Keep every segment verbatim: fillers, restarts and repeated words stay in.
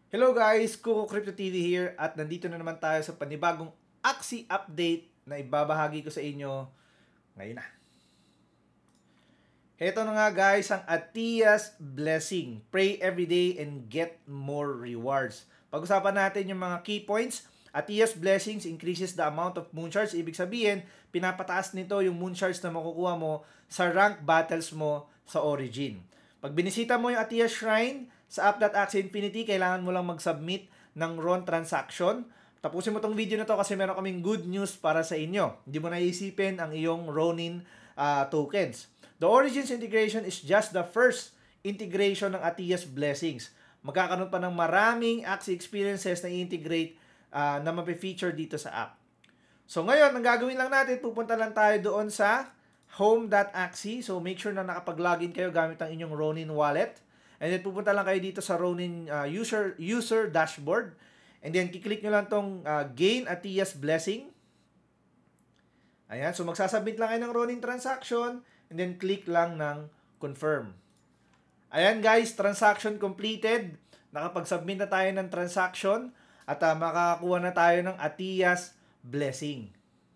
Hello guys, Kuko Crypto T V here at nandito na naman tayo sa panibagong Axie update na ibabahagi ko sa inyo ngayon na. Heto na nga guys ang Atias Blessing. Pray every day and get more rewards. Pag-usapan natin yung mga key points. Atias Blessings increases the amount of moon shards. Ibig sabihin, pinapataas nito yung moon shards na makukuha mo sa rank battles mo sa Origin. Pag binisita mo yung Atias Shrine sa app.axie Infinity, kailangan mo lang mag-submit ng R O N transaction. Tapusin mo tong video na to kasi meron kaming good news para sa inyo. Hindi mo naisipin ang iyong Ronin uh, tokens. The Origins integration is just the first integration ng Atias Blessings. Magkakaroon pa ng maraming Axie experiences na i-integrate uh, na mape-feature dito sa app. So ngayon, ang gagawin lang natin, pupunta lang tayo doon sa home.axie. So make sure na nakapag-login kayo gamit ang inyong Ronin wallet. And then pupunta lang kayo dito sa Ronin uh, user user dashboard. And then kiklik nyo lang tong uh, Gain Atias Blessing. Ayan, so magsasubmit lang kayo ng Ronin transaction and then click lang ng confirm. Ayan guys, transaction completed. Nakapag-submit na tayo ng transaction at uh, makakakuha na tayo ng Atias Blessing.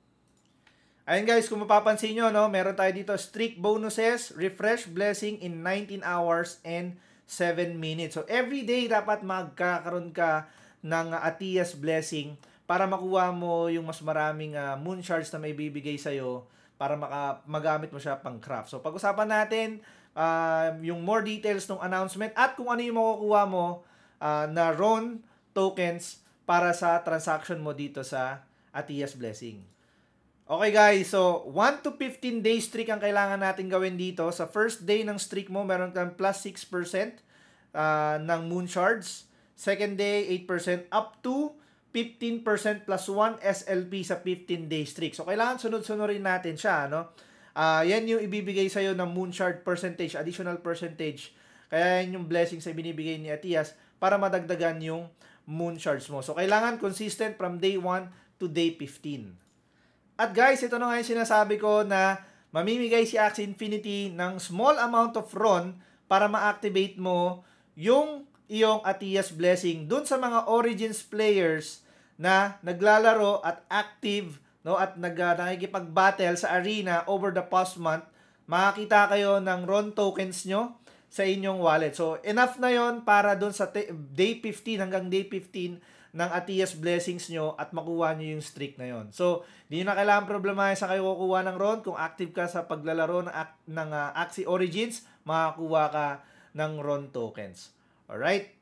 Ayan guys, kung mapapansin nyo, no, meron tayo dito streak bonuses, refresh blessing in nineteen hours and seven minutes. So every day dapat magkakaroon ka ng uh, Atias Blessing para makuha mo yung mas maraming uh, moon shards na may bibigay sa'yo para maka, magamit mo siya pang craft. So pag-usapan natin uh, yung more details ng announcement at kung ano yung makukuha mo uh, na R O N tokens para sa transaction mo dito sa Atias Blessing. Okay guys, so one to fifteen day streak ang kailangan natin gawin dito. Sa first day ng streak mo, meron kang plus six percent uh, ng moon shards. Second day, eight percent up to fifteen percent plus one S L P sa fifteen day streak. So kailangan sunod-sunurin natin siya, no? Uh, yan yung ibibigay sa'yo ng moon shard percentage, additional percentage. Kaya yan yung blessings na binibigay ni Atias para madagdagan yung moon shards mo. So kailangan consistent from day one to day fifteen. At guys, ito na nga yung sinasabi ko na mamimigay si Axie Infinity ng small amount of R O N para ma-activate mo yung iyong Atias Blessing dun sa mga Origins players na naglalaro at active, no, at nag, uh, nakikipag-battle sa arena over the past month. Makakita kayo ng R O N tokens nyo sa inyong wallet. So, enough na yon para dun sa day fifteen hanggang day fifteen ng Atias Blessings nyo at makuha nyo yung streak na yon. So, di nyo na kailangan problemahin sa kayo kukuha ng R O N. Kung active ka sa paglalaro ng, ng uh, Axie Origins, makakuha ka ng R O N tokens. Alright?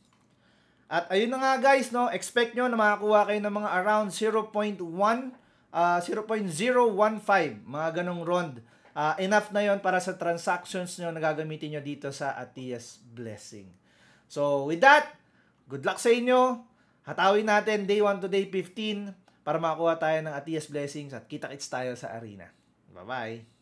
At ayun na nga guys, no, expect nyo na makakuha kayo ng mga around zero point one, uh, zero point zero one five, mga ganong R O N. Uh, enough na yon para sa transactions nyo na gagamitin nyo dito sa Atias Blessing. So, with that, good luck sa inyo. Hatawin natin day one to day fifteen para makakuha tayo ng Atias Blessings at kita-kits tayo sa arena. Bye-bye!